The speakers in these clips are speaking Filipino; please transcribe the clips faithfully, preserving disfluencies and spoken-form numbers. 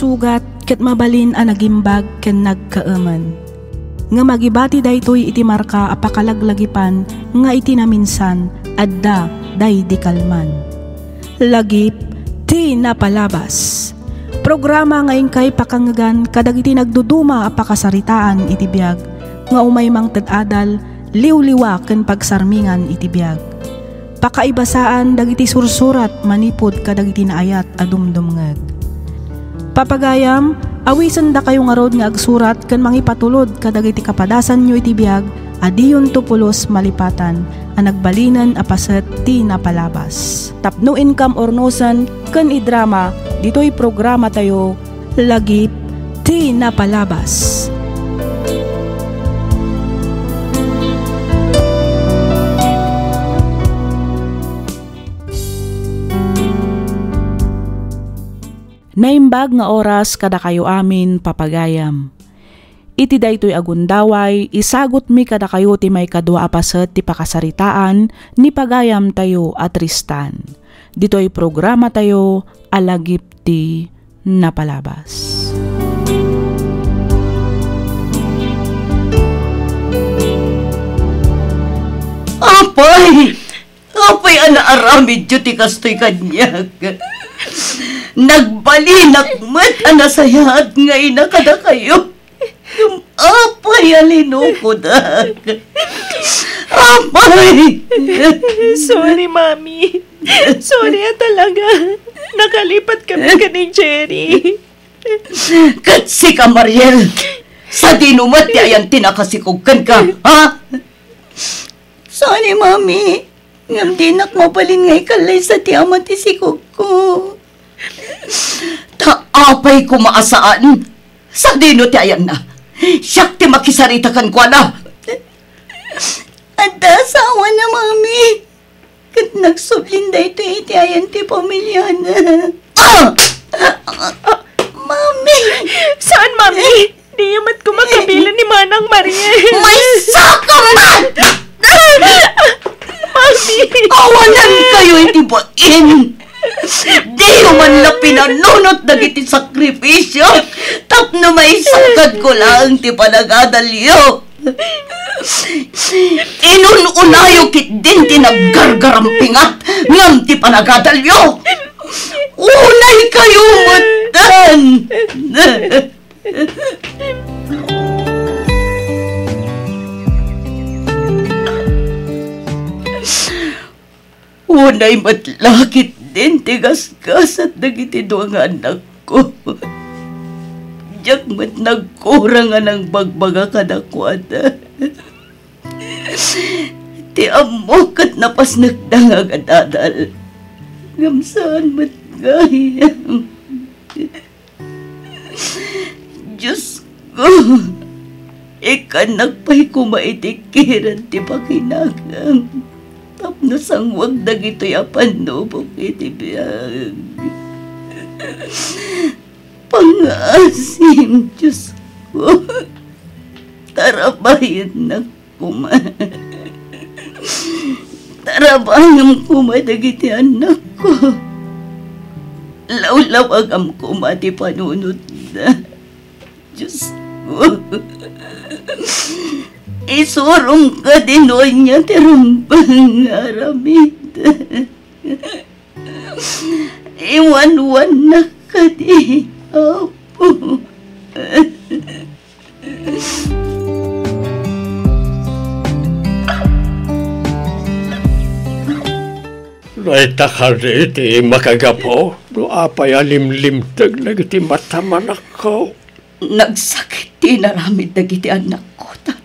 sugat ket mabalin a nagimbag ken nagkaaman. Nga magibati daytoy iti marka a pakalaglagipan nga iti naminsan adda day di kalman. Lagip ti napalabas. Programa nga ingkay pakangagan kadag iti nagduduma a pakasaritaan iti biag nga umaymang tad-adal liwliwa ken pagsarmingan iti biag. Pakaibasaan dagiti sursurat manipod kadag iti naayat a dumdumngeg. Papagayam, awisan da kayo nga rod nga agsurat ken mangipatulod kadag iti kapadasan nyo iti biag adiyon tupulos malipatan a nagbalinan a paset ti napalabas. Tapno income ornosan ken idrama ditoy programa tayo lagip ti napalabas. Naimbag nga oras kada kayo amin papagayam. Iti daytoy agundaway, isagot mi kada kayo ti may kadwa apaset ti pakasaritaan ni pagayam tayo at Tristan. Ditoy programa tayo alagip ti napalabas. Apay! Apay anaaramid yu ti kastoy kanyag. Nagbalinak mat anasayaat nga ina kada kayo. Yung apay alinukod ak. Apay! Sorry, Mami. Sorry talaga. Nakalipat kami ka ni Jerry. Katsi ka, Mariel. Sa dinumat ti ayan tinakasikugkan ka, ha? Sorry, Mami. Ngam dinak mabalin ngay kalay sa ti amat isikog ko. Taapay ko maasaan. Sa dino ti ayan na. Siyak ti makisaritakan ko na. At asawa na, Mami. Kat nagsublinda ito iti ayan ti pamilya na. Ah! Mami! Saan, Mami? Di yamat ko makabilan ni Manang Mariel. May sakaman! Mami! Kawalan kayo iti bain! Di man na pinanunot dagiti sakripisyo tapno may sakad ko lang ti panagadalyo. Inununayo kit din ti naggargarampingat ngam ti panagadalyo. Unay kayo matan! Unay matlakit din tigas-gas at dagiti doang anak ko. Diyak mat nagkurang nga ng bagbaga kadakwada. Ti amok at napas nagdangag at adal. Ngamsaan mat gayam. Diyos ko, ikan nagpay kumaitikiran ti pakinagang. Tapno sang wag dagito'y apanubok iti biyag. Pangasim, Diyos ko. Tarabayan na kuma. Tarabayan kuma dagiti anak ko. Lawlawag am kuma ti panunod na. Diyos ko. Isurong ka din o niya tirumbang aramid. Iwan-wan na ka di, Apo. Naita ka iti makagapo, no apay alimlimtag nagiti mataman ako. Nagsakit ti naramid nagiti anak ko, tatang.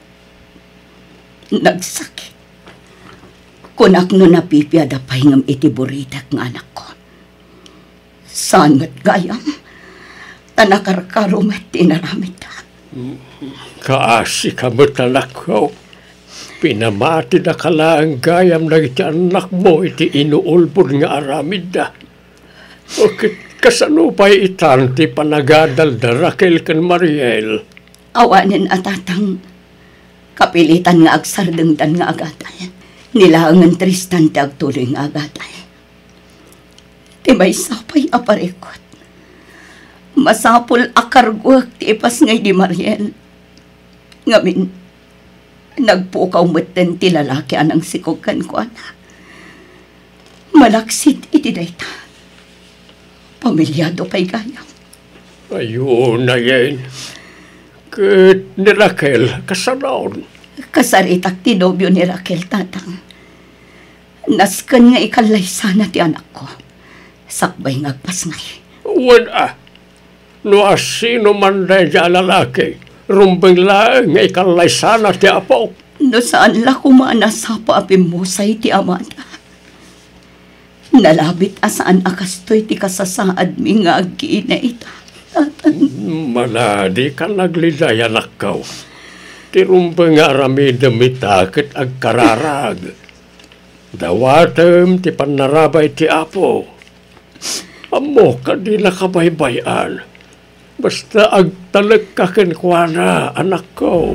Nagsakit. Kunak no napipiyada pahingam iti buritak ng anak ko. Saan mat gayam? Tanakarkarumat ti naramid ta. Kaasi ka mo't anak ko. Pinamati na kala ang gayam na iti anak mo iti inuulbod nga aramid da. Bakit kasanupay itan ti panagadal da Raquel kan Mariel? Awanin atatang kapilitan nga agsardengdan nga agatay. Nilaangan Tristan ti agtuloy nga agatay. Ti may sapay aparikot. Masapul akargwag ti ipas ngay di Mariel. Ngamin, nagpukaw matan ti lalaki anang sikog kan ko ana. Malaksit iti dayta. Pamilyado pa'y gayam. Ayun na yan. Kat ni Raquel, kasanaon. Kasaritak ti nobyo ni Raquel, tatang. Naskan nga ikalay sana ti anak ko. Sakbay ngagpas ngay. Wan ah. No asino man na dyan lalaki, rumbang lang nga ikalay sana ti apo. No saan la kumana sa paapim mo sa iti amada. Nalabit asaan akastoy ti kasasaad mi nga agi na ita. Maladi ka nagliday anak ka. Ti rumbang nga rami damitakit ag kararag. Dawatem ti panarabay ti apo. Amo ka di nakabaybayan. Basta agtalag ka kenkwana, anak ko.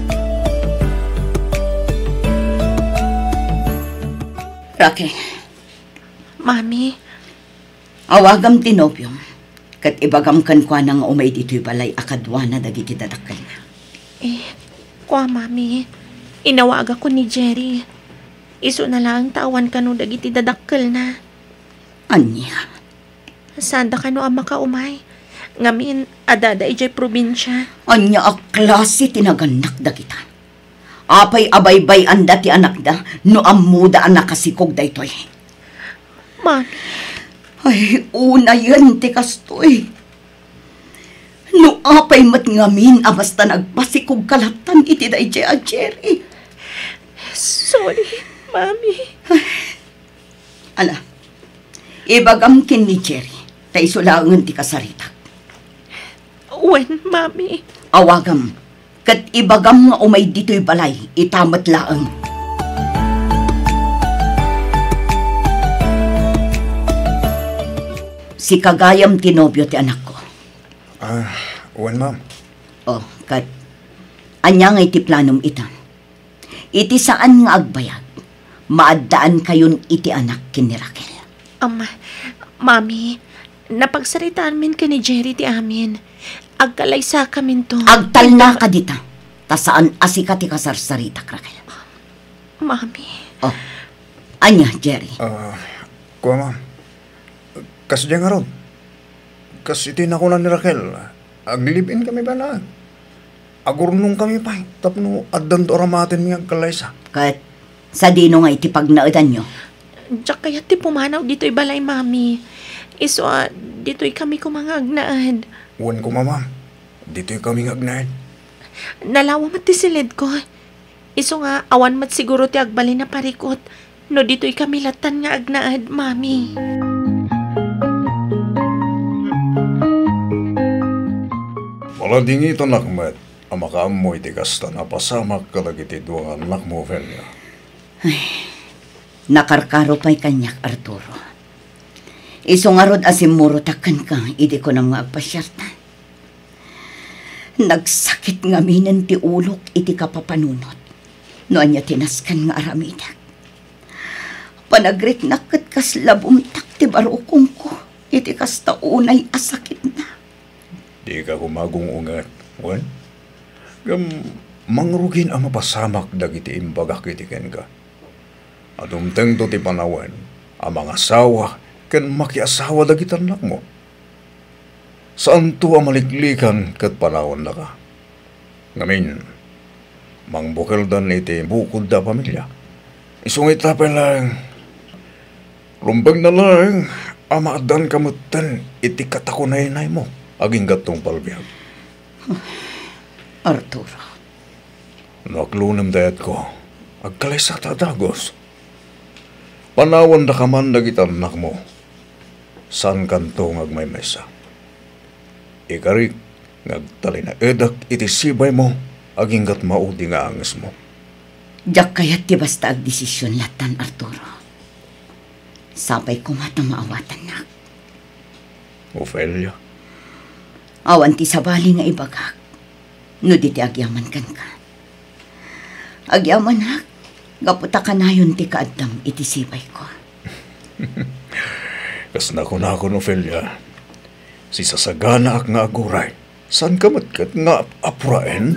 Raquel, Mami, awagam ti nobyo. Kat ibagam kan kwa nga umay dito'y balay akadwa na dagiti dadakal na. eh, kwa mami, inawag ako ni Jerry. Iso na lang tawan ka no dagiti dadakkel na. Anya, Sanda ka no ang makaumay. Ngamin, adada ijay probinsya. anya a klase tinaganak dagita. Apay abaybay anda ti anak da, no amuda ang nakasikog da ito'y. Mami, Ay, una yan ti kastoy. No apay mat ngamin, abasta nagpasikog kalatan iti da iti a Jerry. sorry, Mami. Ala, ibagam kin ni Jerry, ta isulangan ti kasaritak. When, Mami? Awagam, kat ibagam nga umay dito'y balay, itamat laang. Si kagayam tinobyo ti anak ko. Ah, wan ma'am. Oh, kat, anya nga iti planom ita. Iti saan nga agbayag, maaddaan kayon iti anak kin ni Raquel. Ama, Mami, napagsaritaan min ka ni Jerry ti amin. Agkalaysa kamin to. Agtal na ka dita, ta saan asika ti kasarsarita, Raquel. Mami. Oh, anya, Jerry. Ah, kuha ma'am. Kas diyan nga ron. Kas iti na ko na ni Raquel. Aglilipin kami ba na? Agurnong kami pa. Tapno addan to oramatin mi agkalaysa. Kat, sa dino nga iti pagnaudan nyo. Diyak kaya ti pumanaw dito'y balay, Mami. Iso, ah, dito'y kami kumangagnaad. Wan ko ma'am. Dito'y kami ngagnaid. Nalawa mat ti silid ko. Iso nga, awan mat siguro ti agbali na parikot. No dito'y kami latan nga agnaad, Mami. Malading ito nakmet. Ang makaamoy ti kasta na pasamak kalagiti duwang anak mo, Velia. Nakarkaro pa'y kanyak, Arturo. Isungarod asimuro takan ka, idi ko nang agpasyartan. Nagsakit nga minen ti ulok iti kapapanunot. No anya tinaskan nga aramidak. Panagrit nakat kas labumtak ti barukong ko. Iti kas taunay asakit na. Di ka kumagong ungat, wan? Gam, mangrugin ang mapasamak dagiti imbagak iti ken ka. At umteng to ti panawan, ang mga asawa, ken makiasawa dagiti anak mo. Saan to ang maliklikan kat panawan na ka? Ngamin, mangbukal dan iti bukod da pamilya. Isungit na pa lang, rumbag na lang, amadan kamutan iti katakunay-nay mo, aging gatong palbiyag. Arturo. Naklunam dayat ko, agkalay sa tadagos. Panawan na ka man dagiti anak mo, saan kanto ngagmay mesa. Ikarik, ngagtali na edak iti sibay mo, aging gat maudi nga angas mo. Diyak kaya't ti basta ag desisyon latan, Arturo. Sapay ko mata maawatan na. Ophelia, Awan ti sabali nga ibagak. No di ti agyaman kan ka. Agyaman hak. Gaputa ka na yun ti kaadam iti sibay ko. kas na ko na ako, Ophelia. Si sasagana ak nga aguray. San ka matkat nga apuraen?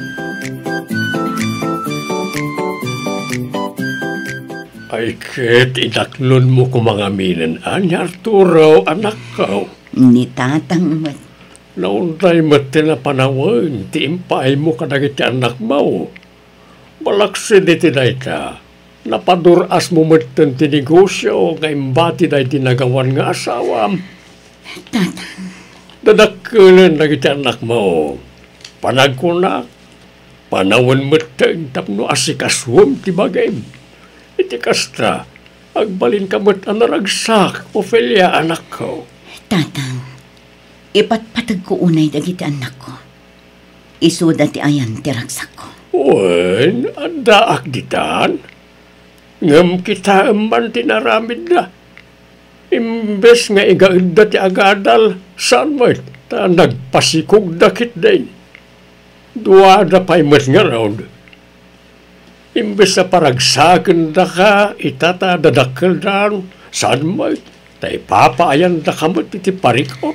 Ay, ket, inaklon mo ko mga minen. Anya, Arturo, anak ko. Ni tatang mat. Nauntay mo tinapanawan, ti impay mo kadagit ti anak mo. Balaksin iti day ka. Napaduras mo matan ti negosyo, nga imbati day tinagawan nga asawam. Tatang. Dadakkulan na kita anak mo. Panagkunak. Panawan mo tang tapno asikaswam ti bagay. Iti kasta. Agbalin ka mo't anaragsak. Ophelia, anak ko. Tatang. Ipatpatag ko unay dagiti anak ko. Isuda ti ayan ti ragsak ko. Wen, anda akditan. Ngam kita man tinaramid na. Imbes nga igaanda ti agadal, saan mo ta nagpasikog dakit din. Duwada pa'y mas nga raod. Imbes sa paragsakan da ka, itata dadakil dan, saan mo ta ipapaayan da ka mo iti parikot.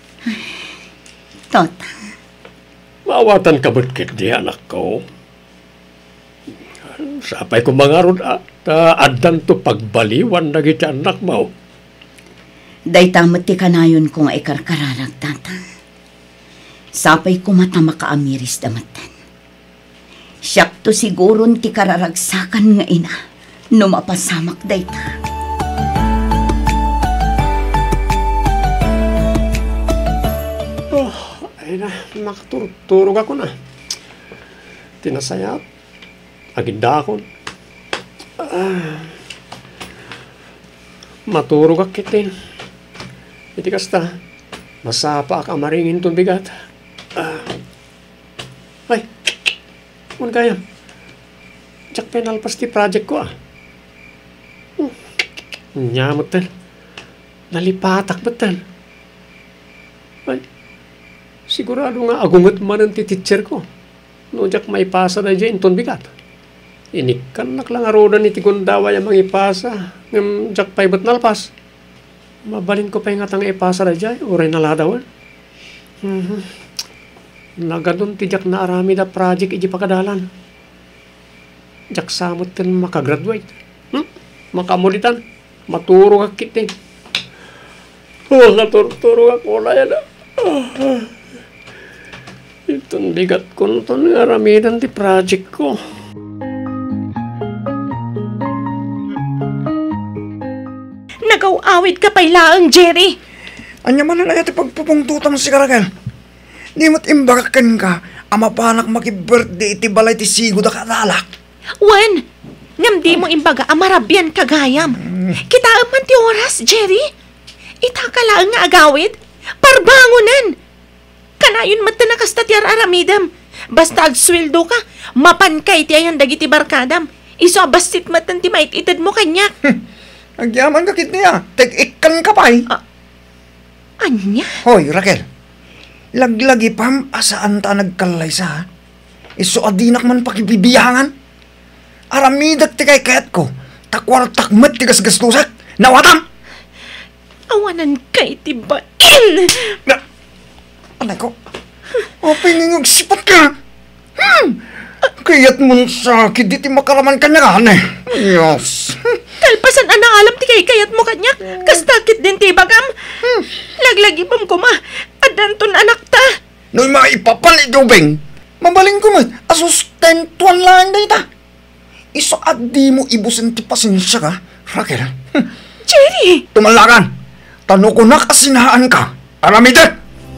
Tota. Mawatan ka ba't di anak ko? Sapay ko mga rod at uh, adan to pagbaliwan na kita anak mo. Day tamat ti kanayon ko nga ikarkararag, tatang. Sapay ko mata makaamiris damatan. Siyak to siguron ti kararagsakan nga ina, no mapasamak day ta. Oh, ay na, nakaturturog ako na. Tinasayap, agindakon. Ah, maturog akitin. Iti kasta, masapa ka maringin itong bigat. Ah. Ay, kung kaya, tsak penalpas ti project ko ah. Hmm. Nyamot tan. Nalipatak ba tan? Ay, sigurado nga agungat man ang ti teacher ko. No, jak may pasa na dyan itong bigat. Inikan naklang arodan iti kundaway ang mga ipasa. Ngam jak pa'y ba't nalpas. Mabalin ko pa yung atang ipasa na dyan, uray naladawan. Mm-hmm. Nagadun ti jak na arami da project iji pakadalan. Jak samot kan makagraduate. Hmm? Makamulitan. Maturo ka kitin. Oh, katuro-turo ako na yan. Ah. Itong bigat ko nito nga aramidan ti project ko. Nagaw-awid ka pa'y laang, Jerry. Anya man na iti pagpupungtutan si Karakel. Di mo't imbagakan ka, ama panak makibirthday iti balay ti sigo da kadalak. Wen, ngam di mo imbaga amarabyan kagayam. Kita man ti oras, Jerry. Ita ka laang nga agawid. Parbangunan. Kanayon mat na kasta ti aramidam. Basta agsweldo ka, mapankay ti ayan dagiti barkadam. Iso bastit matan ti mait itad mo kanyak. Agyaman ka kit niya, tek-ikan ka pa'y. Ah, anya? Hoy, Raquel, laglagi pam asaan ta nagkalay sa, iso adinak man pakibibiyangan. Aramidak ti kay kayat ko, takwar takmet ti gasgastusak, nawatam! Awanan kay ti bain! Na, anay ko, o piningog sipat ka. Hmm, kayat mo sakit di ti makaraman ka niya, anay. Yes. Kalpasan anang alam ti kay kayat mo kanyak, kastakit din ti bagam. Hmm. Laglagi pam ko ma, adanton anak ta. No'y maipapan idubeng, mabaling ko mo, asustentuan lang day ta. Iso at di mo ibusin ti pasensya ka, Raquel. Hmm. Jerry! Tumalakan, tano ko na kasinahaan ka, aramide!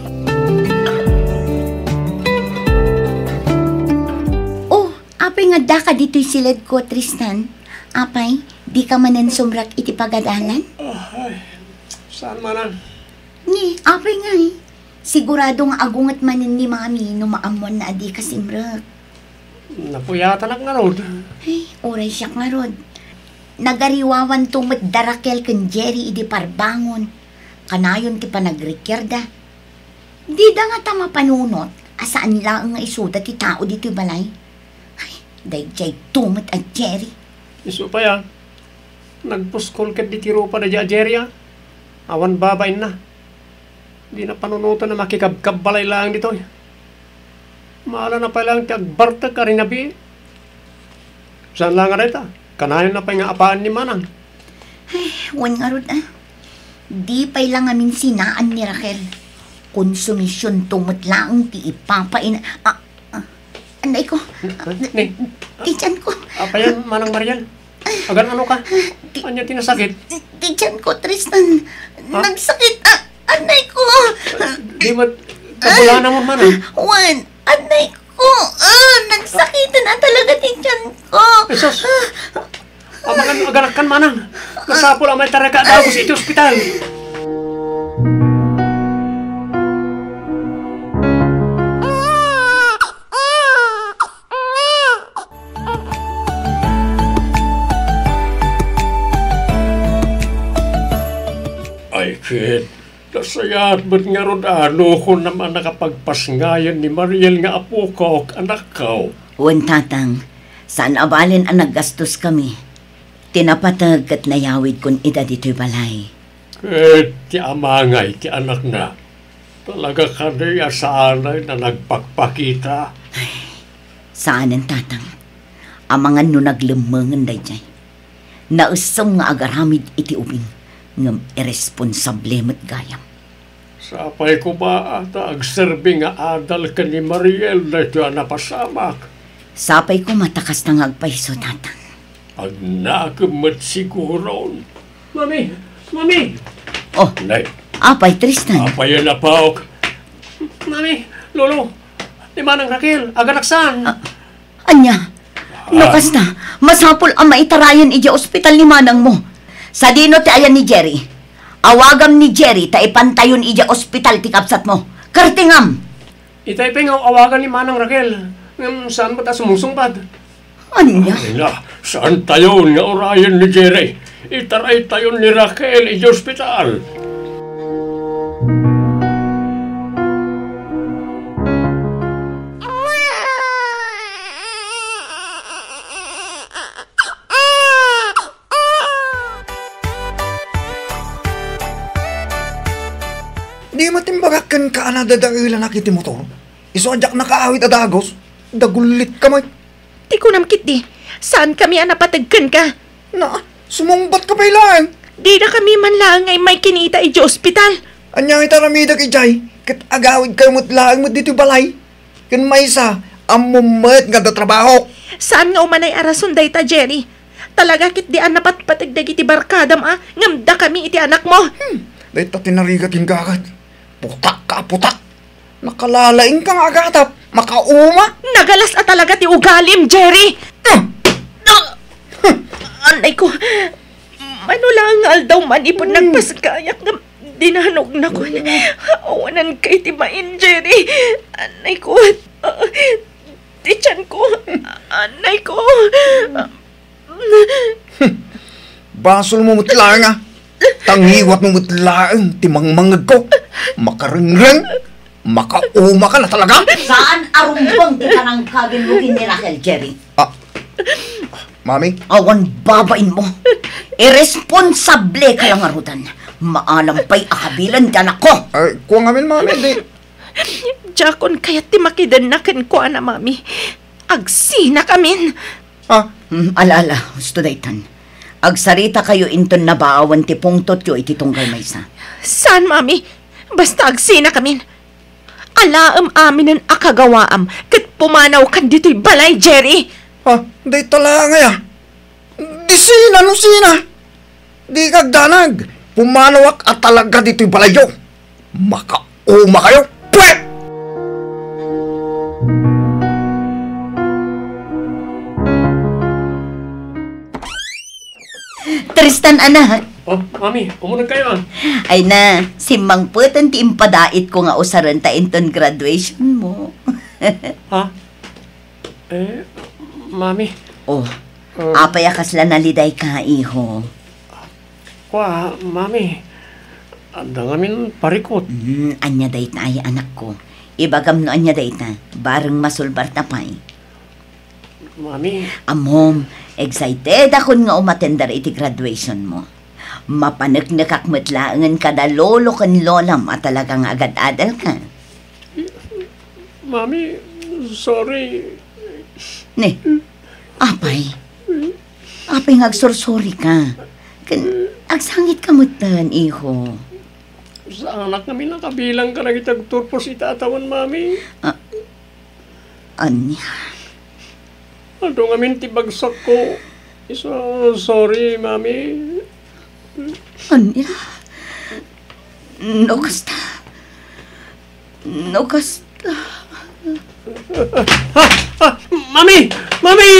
Oh, apay nga da ka dito'y silid ko, Tristan. Apay, di ka manan sumrak iti pagadalan? Ay, saan manan? Ni, apay nga eh. Sigurado nga agungat manin ni mami no maamon na adi ka simrak. Napuyatan ak nga rod. Ay, oray siya nga rod. Nagariwawan tumot darakel kan Jerry idi parbangon. Kanayon ti panagrekyerda. Di da nga tama panunot, asaan lang nga isuda ti tao dito balay. Ay, dayjay tumot at Jerry. Iso pa yan. Nagpuskol kat di tiro pa na dya, Jerry. Awan babain na. Di na panunutan na makikabkabalay lang dito. Maala na pa lang tiagbarta ka rin nabi. Saan lang nga rita? Kanayon na pa yung apaan ni Manang. Ay, wan nga ron ah. Di pa'y lang amin sinaan ni Raquel. Konsumisyon tumot lang ti ipapain. Ah, ah, anay ko. Ni, Tichan ko. apa yan, Manang Mariel? Agan ano ka? Anya tinasakit? Tichan ko, Tristan. Ha? Nagsakit. Ah, anay ko. Di ba, kabulana mo, Manang? Wan, anay ko. Ah, nagsakitan na talaga tichan ko. Esos, amangan aganak kan, Manang. Masapol ang may taraka daw sa iti ospital. Ay, kid, nasaya't ba't nga ron ano ko naman nakapagpasngayan ni Mariel nga apo ko o anak ko? Wan, tatang. Saan abalin ang naggastos kami? Tinapatag at nayawid kun ida dito'y balay. Kid, ti amangay, ti anak na. Talaga ka niya sa anay na nagpagpakita. Saan ang tatang? Amangan no naglumangan day jay. Nausong nga agaramid iti ubing. Ngam irresponsable mo't gayam. Sapay ko ba ata agserbi nga adal ka ni Mariel na ito napasamak? Sapay ko matakas ng agpaiso, tatang. Ang nakamat siguro. Mami! Mami! Oh, Nay, apay, Tristan. apayan na pa ako. Mami! Lolo! Di Manang Raquel, aganaksan! Ah. Anya, lukas na. Masapol ang maitarayan ija ospital ni Manang mo. Sa dino ti ayan ni Jerry. Awagam ni Jerry ta ipantayon ija ospital ti kapsat mo. Kartingam! Itay pa nga awagan ni Manang Raquel. Ngam, saan ba ta sumusungpad? Anya? Ay na, saan tayo nga orayan ni Jerry? Itaray tayo ni Raquel i ospital. Di matimbagakan ka na dadailan na kiti motor. Isojak na kaawit adagos. Dagulit ka may. Di ko namkit di. Saan kami ang napatagkan ka? Na, sumungbat ka pa ilang. Di na kami man lang ay may kinita i ospital. Anyang itaramida ki Jay. Kat agawid kayo mo't laang mo dito balay. Kan may isa, ang mumet nga da trabaho. Saan nga umanay arason day ta, Jerry? Talaga kit di an napatpatagdag iti barkadam ah. Ngamda kami iti anak mo. Hmm, dahil ta tinarigat yung gagad. Putak ka, putak. Nakalalaing kang agatap. Makauma. Nagalas at talaga ti ugalim, Jerry. Ah! Anay ko, ano lang aldaw man ipon nagpaskayak nga dinanog na ko. Awanan kay timain, Jerry. Anay ko, uh, tichan ko, anay ko. Basol mo mutlang ah. Tangiwat mo mutlang. Timang-mangag ko. Makarengreng. Makauma ka na talaga. Saan arumbang ti kanang kaginlugin ni Raquel, Jerry? Ah, Mami? Awan babain mo. Irresponsable ka lang arutan. Maalam pa'y akabilan di anak ko. Ay, kuwang amin, Mami. Di. Jakon kaya't ti makidanakan ko, ana, mami. Agsina kamin. Ah, Hmm, alala, gusto daytan. Agsarita kayo inton na baawan ti pungtot yo iti tunggal maysa. Saan, mami? Basta agsina kamin. Alaam amin ang akagawaam. Kat pumanaw kan dito'y balay, Jerry. ah, di tala nga ya. Di sina, no sina. Di kagdanag. Pumanawak at talaga dito'y balayo. Makauma kayo. Pwet! Tristan, anak. Oh, Mami, umunag kayo ah. Ay na, si Mang Putan ti impadait ko nga usaran ta inton graduation mo. Ha? Eh, Mami. Oh, Uh, apay akasla naliday ka, iho. Kwa, Mami. Anda ngamin parikot. Hmm, anya dayt na ay anak ko. Ibagam no anya dayt na, bareng masulbar tapay. Mami. Amom, excited akon nga umatendar iti graduation mo. mapanagnakak matlaangan kada lolo kan lola at talagang agad-adal ka. Mami, sorry. Ne, apay. Apay nga agsorsori ka. Kan, agsangit ka mutan, iho. Sa anak namin nakabilang ka na kitagturpos itatawan, Mami. Ah, anya? Ano ngamin tibagsak ko. Isa, sorry, Mami. Anya? No kasta. No kasta. Ha! Ha! Mami! Mami!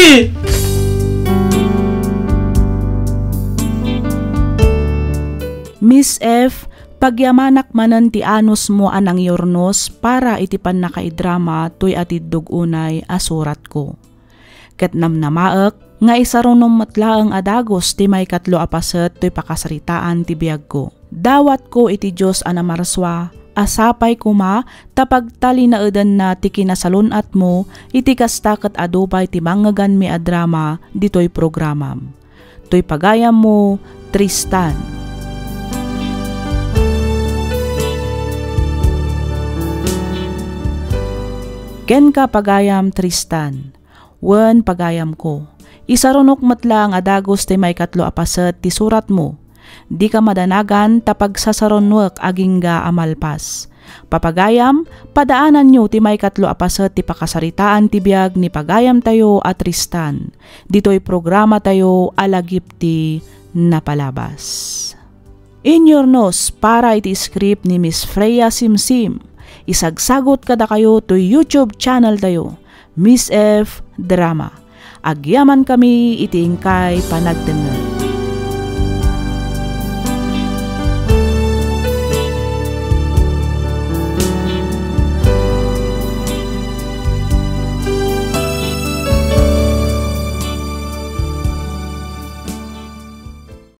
Miss F, pagyamanak manan ti anos mo anang yornos para itipan na kay drama tuy atid dugunay asurat ko. Ket namnamaek nga isarunom matlaang adagos ti may katlo apaset tuy pakasaritaan ti biyag ko. Dawat ko iti Diyos anamarswa, asapay kuma tapag tali na edan na ti kinasalunat mo iti kasta ket adupay ti manggagan mi a drama ditoy programam. Tuy pagayam mo, Tristan. Ken ka pagayam Tristan, wen pagayam ko. Isarunok matla ang adagos ti may katlo apaset ti surat mo. Di ka madanagan tapag sasaronwek aging ga amalpas. Papagayam, padaanan nyo ti may katlo apaset ti pakasaritaan ti biag ni pagayam tayo at Tristan. Dito'y programa tayo alagip ti napalabas. In your nose para iti script ni Miss Freya Simsim. Isagsagot kada kayo to YouTube channel tayo, Miss F Drama. Agyaman kami iti ingkay panagdengel.